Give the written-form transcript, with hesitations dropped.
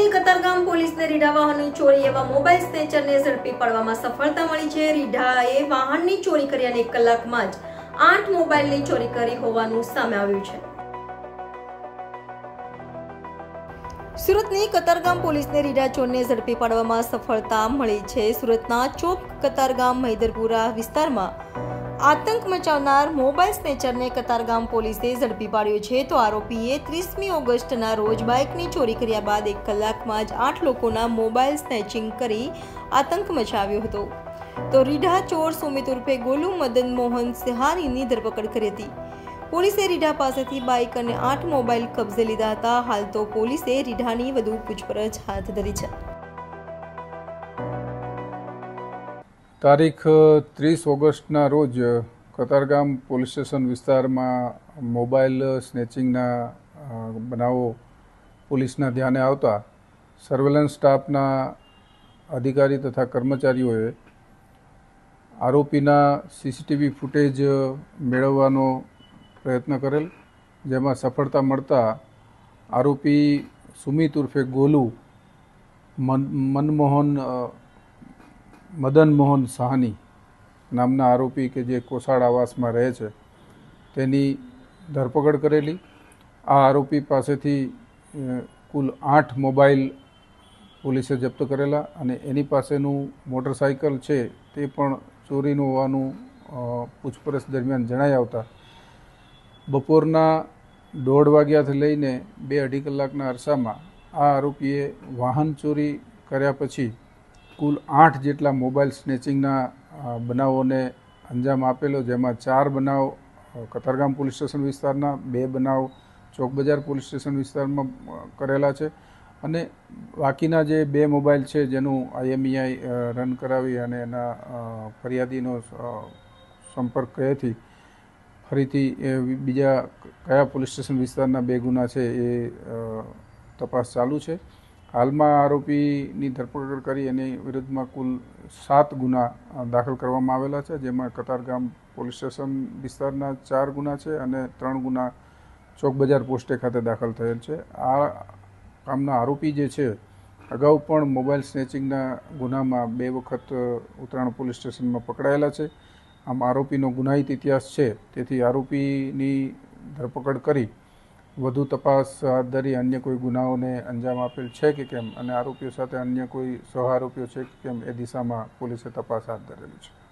સુરતની કતારગામ પોલીસને રીઢા વાહનની ચોરી એવા મોબાઈલ સ્નેચરને ઝડપી પાડવામાં સફળતા મળી છે। રીઢાએ વાહનની ચોરી કરી અને 1 કલાકમાં જ 8 મોબાઈલની ચોરી કરી હોવાનું સામે આવ્યું છે। સુરતની કતારગામ પોલીસને રીઢા ચોરને ઝડપી પાડવામાં સફળતા મળી છે। સુરતના ચોક કતારગામ મૈદરપુરા વિસ્તારમાં આતંક મચાવનાર મોબાઈલ સ્નેચરને કતારગામ પોલીસે ઝડપી પાડ્યો છે। તો આરોપીએ 30મી ઓગસ્ટના રોજ બાઇકની ચોરી કર્યા બાદ 1 કલાકમાં જ 8 લોકોના મોબાઈલ સ્નેચિંગ કરી આતંક મચાવ્યો હતો। તો રીઢા ચોર સુમિત ઉર્ફે ગોલુ મદન મોહન સહાનીની ધરપકડ કરી હતી। પોલીસે રીઢા પાસેથી બાઇક અને 8 મોબાઈલ કબજે લીધા હતા। હાલ તો પોલીસે રીઢાની વધુ પૂછપરછ હાથ ધરી છે। તારીખ 30 ઓગસ્ટના રોજ કતારગામ પોલીસ સ્ટેશન વિસ્તારમાં મોબાઈલ સ્નેચિંગના બનાવો પોલીસના ધ્યાને આવતા સર્વેલન્સ સ્ટાફના અધિકારી તથા કર્મચારીઓએ આરોપીના સીસીટીવી ફૂટેજ મેળવવાનો પ્રયત્ન કરેલ, જેમાં સફળતા મળતા આરોપી સુમિત ઉર્ફે ગોલુ મદન મોહન સહાની નામના આરોપી કે જે કોસાડ આવાસમાં રહે છે તેની ધરપકડ કરેલી। આ આરોપી પાસેથી કુલ 8 મોબાઈલ પોલીસે જપ્ત કરેલા અને એની પાસેનું મોટરસાઇકલ છે તે પણ ચોરીનું હોવાનું પૂછપરછ દરમિયાન જણાઈ આવતા બપોરના 1:30 વાગ્યાથી લઈને 2-2.5 કલાકના અરસામાં આ આરોપીએ વાહન ચોરી કર્યા પછી કુલ 8 જેટલા મોબાઈલ સ્નેચિંગના બનાવોને અંજામ આપેલો, જેમાં 4 બનાવ કતારગામ પોલીસ સ્ટેશન વિસ્તારના, 2 બનાવ ચોક બજાર પોલીસ સ્ટેશન વિસ્તારમાં કરેલા છે અને બાકીના જે 2 મોબાઈલ છે જેનું IMEI રન કરાવી અને એના ફરિયાદીનો સંપર્ક કયાથી ફરીથી બીજા કયા પોલીસ સ્ટેશન વિસ્તારના 2 ગુના છે એ તપાસ ચાલુ છે। હાલમાં આરોપીની ધરપકડ કરી એની વિરુદ્ધમાં કુલ 7 ગુના દાખલ કરવામાં આવેલા છે, જેમાં કતારગામ પોલીસ સ્ટેશન વિસ્તારના 4 ગુના છે અને 3 ગુના ચોક બજાર પોસ્ટે ખાતે દાખલ થયેલ છે। આ કામના આરોપી જે છે અગાઉ પણ મોબાઈલ સ્નેચિંગના ગુનામાં 2 વખત ઉત્તરાયણ પોલીસ સ્ટેશનમાં પકડાયેલા છે। આમ આરોપીનો ગુનાહિત ઇતિહાસ છે, તેથી આરોપીની ધરપકડ કરી વધુ તપાસ હાથ ધરી અન્ય કોઈ ગુનાઓને અંજામ આપેલ છે કે કેમ અને આરોપીઓ સાથે અન્ય કોઈ સહ આરોપીઓ છે કે કેમ એ દિશામાં પોલીસે તપાસ હાથ ધરેલી છે।